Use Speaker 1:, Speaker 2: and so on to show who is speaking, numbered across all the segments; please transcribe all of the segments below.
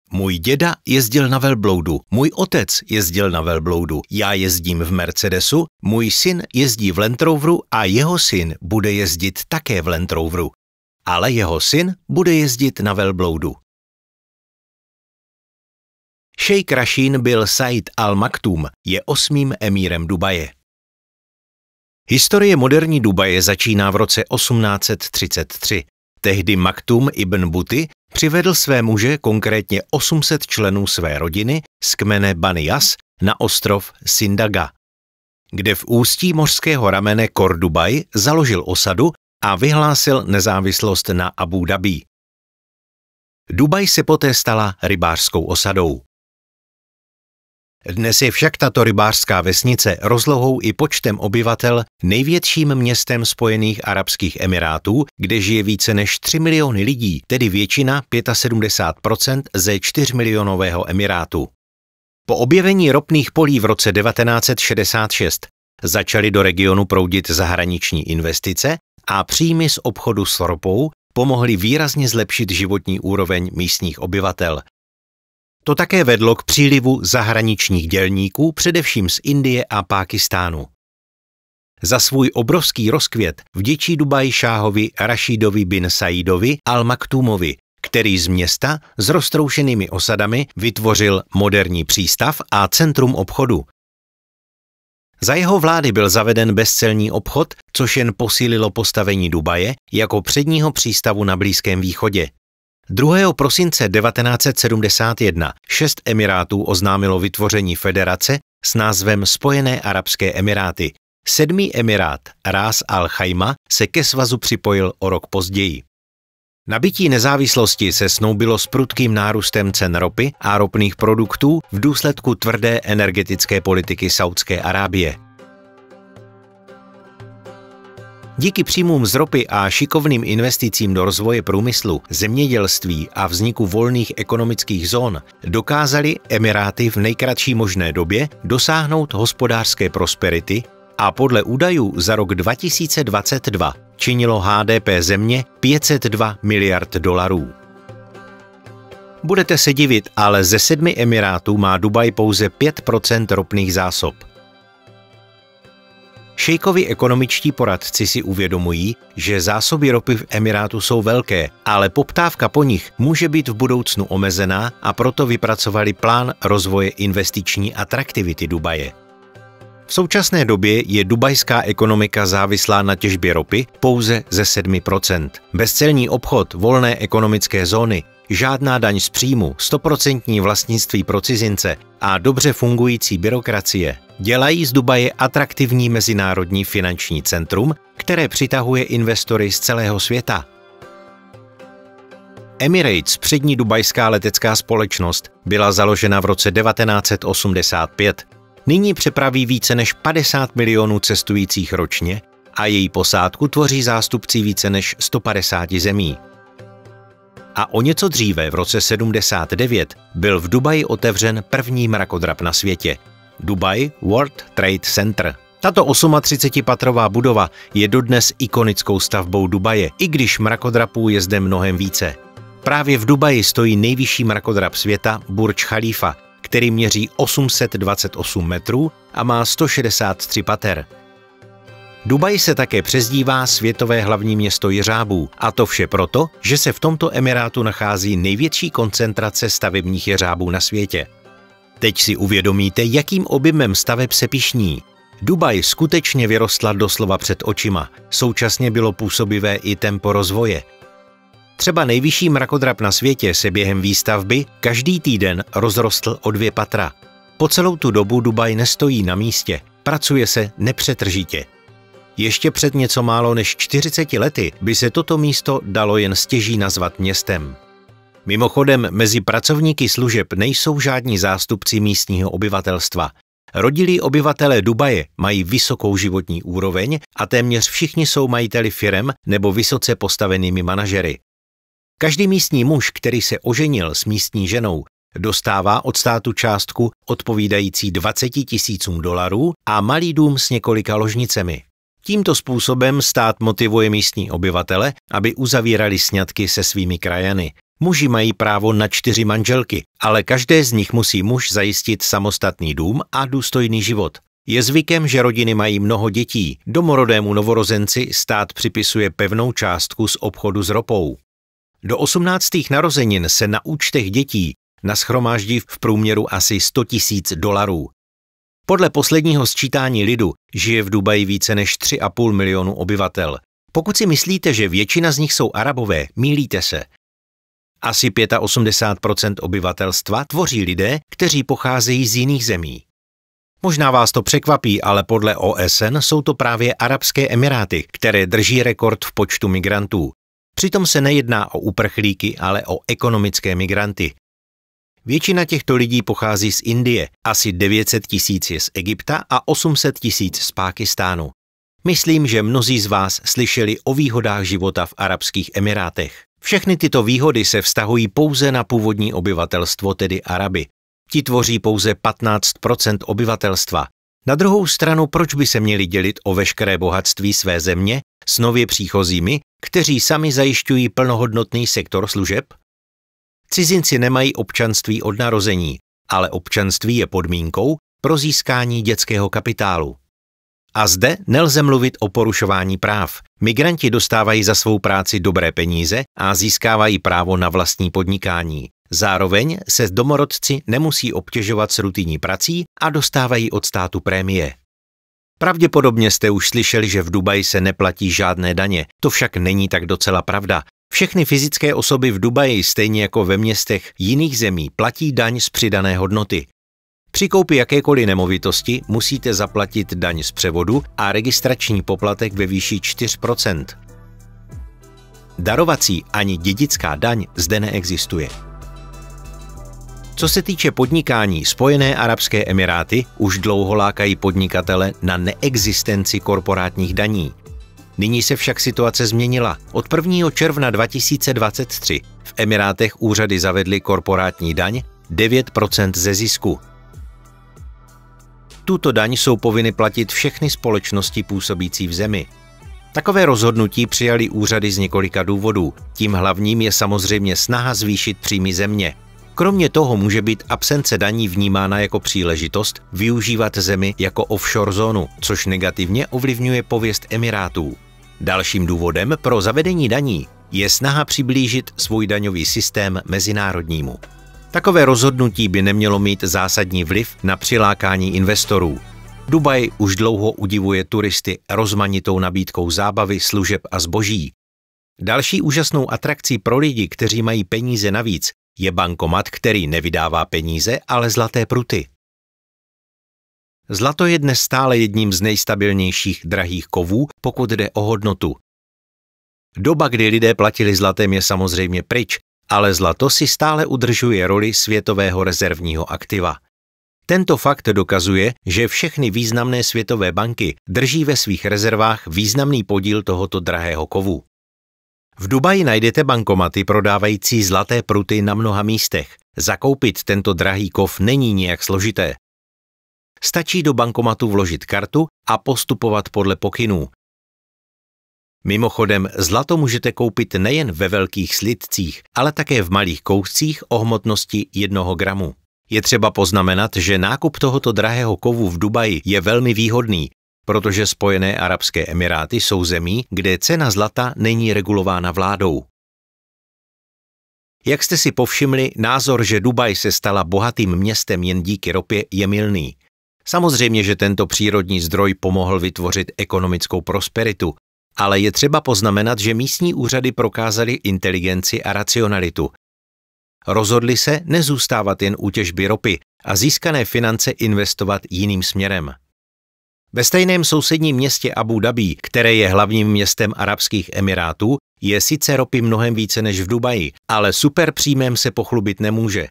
Speaker 1: Můj děda jezdil na velbloudu, můj otec jezdil na velbloudu, já jezdím v Mercedesu, můj syn jezdí v Land Roveru a jeho syn bude jezdit také v Land Roveru. Ale jeho syn bude jezdit na velbloudu. Šejk Rašín bil Said Al Maktoum, je 8. emírem Dubaje. Historie moderní Dubaje začíná v roce 1833. Tehdy Maktoum ibn Buty přivedl své muže, konkrétně 800 členů své rodiny z kmene Bani Yas na ostrov Sindaga, kde v ústí mořského ramene Khor Dubaj založil osadu a vyhlásil nezávislost na Abu Dhabi. Dubaj se poté stala rybářskou osadou. Dnes je však tato rybářská vesnice rozlohou i počtem obyvatel největším městem Spojených arabských emirátů, kde žije více než 3 miliony lidí, tedy většina 75% ze 4milionového emirátu. Po objevení ropných polí v roce 1966 začaly do regionu proudit zahraniční investice a příjmy z obchodu s ropou pomohly výrazně zlepšit životní úroveň místních obyvatel. To také vedlo k přílivu zahraničních dělníků, především z Indie a Pákistánu. Za svůj obrovský rozkvět vděčí Dubaj šáhovi Rašídovi bin Saidovi Al Maktúmovi, který z města s roztroušenými osadami vytvořil moderní přístav a centrum obchodu. Za jeho vlády byl zaveden bezcelní obchod, což jen posílilo postavení Dubaje jako předního přístavu na Blízkém východě. 2. prosince 1971 6 emirátů oznámilo vytvoření federace s názvem Spojené arabské emiráty. 7. emirát Ras Al Khaimah se ke svazu připojil o rok později. Nabytí nezávislosti se snoubilo s prudkým nárůstem cen ropy a ropných produktů v důsledku tvrdé energetické politiky Saúdské Arábie. Díky příjmům z ropy a šikovným investicím do rozvoje průmyslu, zemědělství a vzniku volných ekonomických zón dokázaly Emiráty v nejkratší možné době dosáhnout hospodářské prosperity a podle údajů za rok 2022 činilo HDP země 502 miliard dolarů. Budete se divit, ale ze 7 emirátů má Dubaj pouze 5% ropných zásob. Šejkovi ekonomičtí poradci si uvědomují, že zásoby ropy v Emirátu jsou velké, ale poptávka po nich může být v budoucnu omezená a proto vypracovali plán rozvoje investiční atraktivity Dubaje. V současné době je dubajská ekonomika závislá na těžbě ropy pouze ze 7%. Bezcelní obchod, volné ekonomické zóny, žádná daň z příjmu, 100% vlastnictví pro cizince a dobře fungující byrokracie dělají z Dubaje atraktivní mezinárodní finanční centrum, které přitahuje investory z celého světa. Emirates, přední dubajská letecká společnost, byla založena v roce 1985. Nyní přepraví více než 50 milionů cestujících ročně a její posádku tvoří zástupci více než 150 zemí. A o něco dříve, v roce 79, byl v Dubaji otevřen první mrakodrap na světě – Dubai World Trade Center. Tato 38patrová budova je dodnes ikonickou stavbou Dubaje, i když mrakodrapů je zde mnohem více. Právě v Dubaji stojí nejvyšší mrakodrap světa Burj Khalifa, který měří 828 metrů a má 163 pater. Dubaj se také přezdívá světové hlavní město jeřábů, a to vše proto, že se v tomto emirátu nachází největší koncentrace stavebních jeřábů na světě. Teď si uvědomíte, jakým objemem staveb se pyšní. Dubaj skutečně vyrostla doslova před očima, současně bylo působivé i tempo rozvoje. Třeba nejvyšší mrakodrap na světě se během výstavby každý týden rozrostl o 2 patra. Po celou tu dobu Dubaj nestojí na místě, pracuje se nepřetržitě. Ještě před něco málo než 40 lety by se toto místo dalo jen stěží nazvat městem. Mimochodem, mezi pracovníky služeb nejsou žádní zástupci místního obyvatelstva. Rodilí obyvatelé Dubaje mají vysokou životní úroveň a téměř všichni jsou majiteli firem nebo vysoce postavenými manažery. Každý místní muž, který se oženil s místní ženou, dostává od státu částku odpovídající 20 000 dolarů a malý dům s několika ložnicemi. Tímto způsobem stát motivuje místní obyvatele, aby uzavírali sňatky se svými krajany. Muži mají právo na 4 manželky, ale každé z nich musí muž zajistit samostatný dům a důstojný život. Je zvykem, že rodiny mají mnoho dětí. Domorodému novorozenci stát připisuje pevnou částku z obchodu s ropou. Do 18. narozenin se na účtech dětí nashromáždí v průměru asi $100 000. Podle posledního sčítání lidu žije v Dubaji více než 3,5 milionu obyvatel. Pokud si myslíte, že většina z nich jsou Arabové, mýlíte se. Asi 85% obyvatelstva tvoří lidé, kteří pocházejí z jiných zemí. Možná vás to překvapí, ale podle OSN jsou to právě Arabské Emiráty, které drží rekord v počtu migrantů. Přitom se nejedná o uprchlíky, ale o ekonomické migranty. Většina těchto lidí pochází z Indie, asi 900 000 je z Egypta a 800 000 z Pákistánu. Myslím, že mnozí z vás slyšeli o výhodách života v Arabských Emirátech. Všechny tyto výhody se vztahují pouze na původní obyvatelstvo, tedy Araby. Ti tvoří pouze 15% obyvatelstva. Na druhou stranu, proč by se měli dělit o veškeré bohatství své země s nově příchozími, kteří sami zajišťují plnohodnotný sektor služeb? Cizinci nemají občanství od narození, ale občanství je podmínkou pro získání dětského kapitálu. A zde nelze mluvit o porušování práv. Migranti dostávají za svou práci dobré peníze a získávají právo na vlastní podnikání. Zároveň se domorodci nemusí obtěžovat s rutinní prací a dostávají od státu prémie. Pravděpodobně jste už slyšeli, že v Dubaji se neplatí žádné daně. To však není tak docela pravda. Všechny fyzické osoby v Dubaji, stejně jako ve městech jiných zemí, platí daň z přidané hodnoty. Při koupi jakékoliv nemovitosti musíte zaplatit daň z převodu a registrační poplatek ve výši 4%. Darovací ani dědická daň zde neexistuje. Co se týče podnikání, Spojené arabské emiráty už dlouho lákají podnikatele na neexistenci korporátních daní. Nyní se však situace změnila. Od 1. června 2023 v Emirátech úřady zavedly korporátní daň 9% ze zisku. Tuto daň jsou povinny platit všechny společnosti působící v zemi. Takové rozhodnutí přijali úřady z několika důvodů. Tím hlavním je samozřejmě snaha zvýšit příjmy země. Kromě toho může být absence daní vnímána jako příležitost využívat zemi jako offshore zónu, což negativně ovlivňuje pověst Emirátů. Dalším důvodem pro zavedení daní je snaha přiblížit svůj daňový systém mezinárodnímu. Takové rozhodnutí by nemělo mít zásadní vliv na přilákání investorů. Dubaj už dlouho udivuje turisty rozmanitou nabídkou zábavy, služeb a zboží. Další úžasnou atrakcí pro lidi, kteří mají peníze navíc, je bankomat, který nevydává peníze, ale zlaté pruty. Zlato je dnes stále jedním z nejstabilnějších drahých kovů, pokud jde o hodnotu. Doba, kdy lidé platili zlatem, je samozřejmě pryč, ale zlato si stále udržuje roli světového rezervního aktiva. Tento fakt dokazuje, že všechny významné světové banky drží ve svých rezervách významný podíl tohoto drahého kovu. V Dubaji najdete bankomaty prodávající zlaté pruty na mnoha místech. Zakoupit tento drahý kov není nijak složité. Stačí do bankomatu vložit kartu a postupovat podle pokynů. Mimochodem, zlato můžete koupit nejen ve velkých slitcích, ale také v malých kouscích o hmotnosti 1 gramu. Je třeba poznamenat, že nákup tohoto drahého kovu v Dubaji je velmi výhodný, protože Spojené arabské emiráty jsou zemí, kde cena zlata není regulována vládou. Jak jste si povšimli, názor, že Dubaj se stala bohatým městem jen díky ropě, je mylný. Samozřejmě, že tento přírodní zdroj pomohl vytvořit ekonomickou prosperitu, ale je třeba poznamenat, že místní úřady prokázaly inteligenci a racionalitu. Rozhodli se nezůstávat jen u těžby ropy a získané finance investovat jiným směrem. Ve stejném sousedním městě Abu Dhabi, které je hlavním městem Arabských Emirátů, je sice ropy mnohem více než v Dubaji, ale superpříjmem se pochlubit nemůže.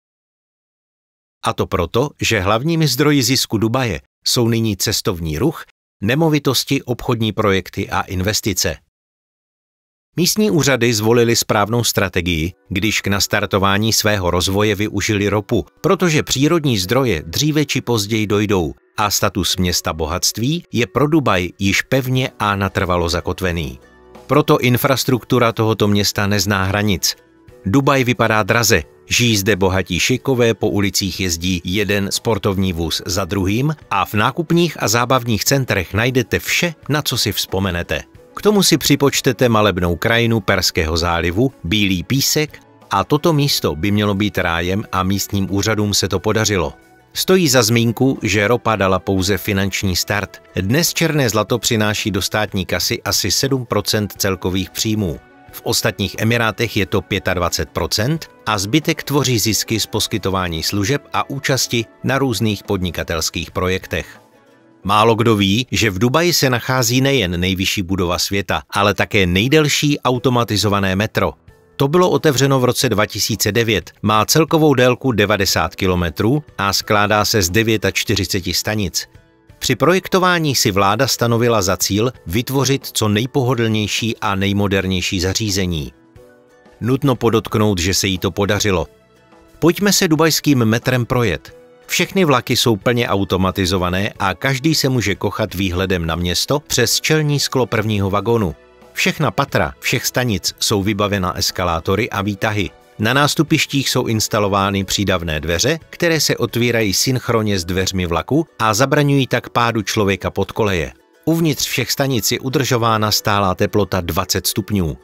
Speaker 1: A to proto, že hlavními zdroji zisku Dubaje jsou nyní cestovní ruch, nemovitosti, obchodní projekty a investice. Místní úřady zvolily správnou strategii, když k nastartování svého rozvoje využili ropu, protože přírodní zdroje dříve či později dojdou a status města bohatství je pro Dubaj již pevně a natrvalo zakotvený. Proto infrastruktura tohoto města nezná hranic. Dubaj vypadá draze. Žijí zde bohatí šejkové, po ulicích jezdí jeden sportovní vůz za druhým a v nákupních a zábavních centrech najdete vše, na co si vzpomenete. K tomu si připočtete malebnou krajinu Perského zálivu, bílý písek a toto místo by mělo být rájem a místním úřadům se to podařilo. Stojí za zmínku, že ropa dala pouze finanční start. Dnes černé zlato přináší do státní kasy asi 7% celkových příjmů. V ostatních emirátech je to 25% a zbytek tvoří zisky z poskytování služeb a účasti na různých podnikatelských projektech. Málo kdo ví, že v Dubaji se nachází nejen nejvyšší budova světa, ale také nejdelší automatizované metro. To bylo otevřeno v roce 2009, má celkovou délku 90 kilometrů a skládá se z 49 stanic. Při projektování si vláda stanovila za cíl vytvořit co nejpohodlnější a nejmodernější zařízení. Nutno podotknout, že se jí to podařilo. Pojďme se dubajským metrem projet. Všechny vlaky jsou plně automatizované a každý se může kochat výhledem na město přes čelní sklo prvního vagonu. Všechna patra všech stanic jsou vybavena eskalátory a výtahy. Na nástupištích jsou instalovány přídavné dveře, které se otvírají synchronně s dveřmi vlaku a zabraňují tak pádu člověka pod koleje. Uvnitř všech stanic je udržována stálá teplota 20 stupňů.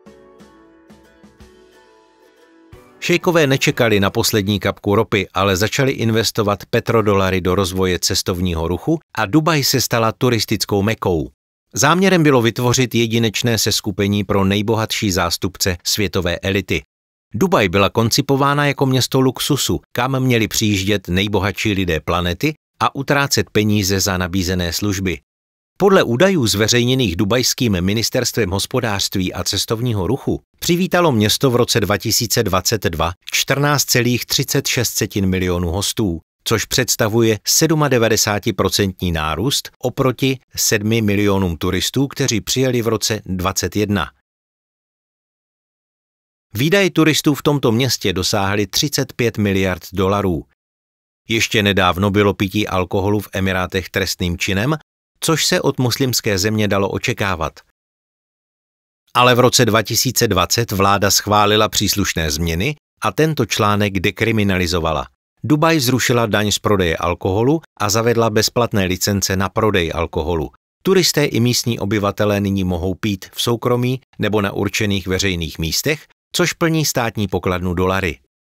Speaker 1: Šejkové nečekali na poslední kapku ropy, ale začali investovat petrodolary do rozvoje cestovního ruchu a Dubaj se stala turistickou mekou. Záměrem bylo vytvořit jedinečné seskupení pro nejbohatší zástupce světové elity. Dubaj byla koncipována jako město luxusu, kam měli přijíždět nejbohatší lidé planety a utrácet peníze za nabízené služby. Podle údajů zveřejněných dubajským ministerstvem hospodářství a cestovního ruchu přivítalo město v roce 2022 14,36 milionů hostů, což představuje 97% nárůst oproti 7 milionům turistů, kteří přijeli v roce 2021. Výdaje turistů v tomto městě dosáhly 35 miliard dolarů. Ještě nedávno bylo pití alkoholu v Emirátech trestným činem, což se od muslimské země dalo očekávat. Ale v roce 2020 vláda schválila příslušné změny a tento článek dekriminalizovala. Dubaj zrušila daň z prodeje alkoholu a zavedla bezplatné licence na prodej alkoholu. Turisté i místní obyvatelé nyní mohou pít v soukromí nebo na určených veřejných místech, což plní státní pokladnu dolary.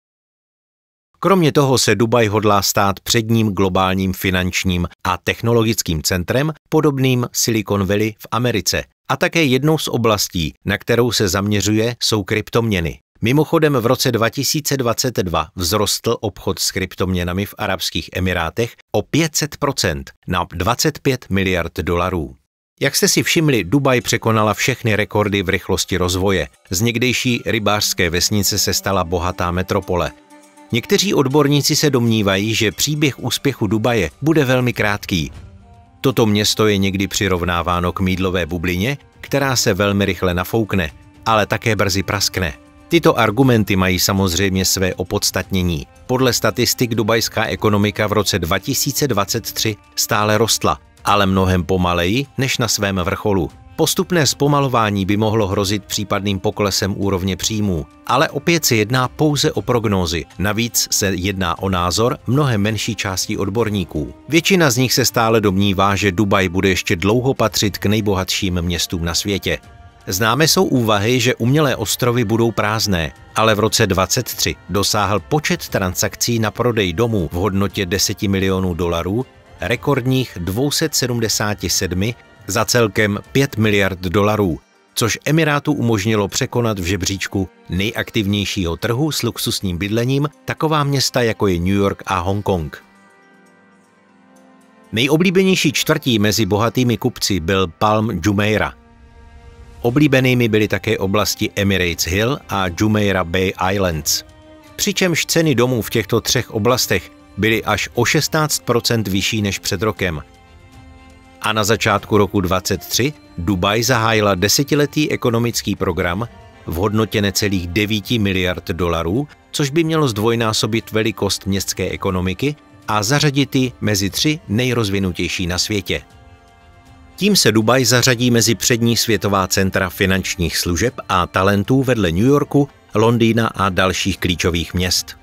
Speaker 1: Kromě toho se Dubaj hodlá stát předním globálním finančním a technologickým centrem podobným Silicon Valley v Americe a také jednou z oblastí, na kterou se zaměřuje, jsou kryptoměny. Mimochodem v roce 2022 vzrostl obchod s kryptoměnami v Arabských Emirátech o 500% na 25 miliard dolarů. Jak jste si všimli, Dubaj překonala všechny rekordy v rychlosti rozvoje. Z někdejší rybářské vesnice se stala bohatá metropole. Někteří odborníci se domnívají, že příběh úspěchu Dubaje bude velmi krátký. Toto město je někdy přirovnáváno k mýdlové bublině, která se velmi rychle nafoukne, ale také brzy praskne. Tyto argumenty mají samozřejmě své opodstatnění. Podle statistik dubajská ekonomika v roce 2023 stále rostla, ale mnohem pomaleji než na svém vrcholu. Postupné zpomalování by mohlo hrozit případným poklesem úrovně příjmů, ale opět se jedná pouze o prognózy. Navíc se jedná o názor mnohem menší části odborníků. Většina z nich se stále domnívá, že Dubaj bude ještě dlouho patřit k nejbohatším městům na světě. Známé jsou úvahy, že umělé ostrovy budou prázdné, ale v roce 2023 dosáhl počet transakcí na prodej domů v hodnotě 10 milionů dolarů rekordních 277 za celkem 5 miliard dolarů, což Emirátu umožnilo překonat v žebříčku nejaktivnějšího trhu s luxusním bydlením taková města jako je New York a Hongkong. Nejoblíbenější čtvrtí mezi bohatými kupci byl Palm Jumeirah. Oblíbenými byly také oblasti Emirates Hill a Jumeirah Bay Islands. Přičemž ceny domů v těchto třech oblastech byly až o 16% vyšší než před rokem. A na začátku roku 2023 Dubaj zahájila desetiletý ekonomický program v hodnotě necelých 9 miliard dolarů, což by mělo zdvojnásobit velikost městské ekonomiky a zařadit ji mezi 3 nejrozvinutější na světě. Tím se Dubaj zařadí mezi přední světová centra finančních služeb a talentů vedle New Yorku Londýna a dalších klíčových měst.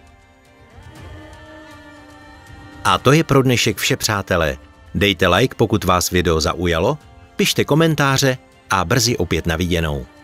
Speaker 1: A to je pro dnešek vše, přátelé. Dejte like, pokud vás video zaujalo, pište komentáře a brzy opět na viděnou.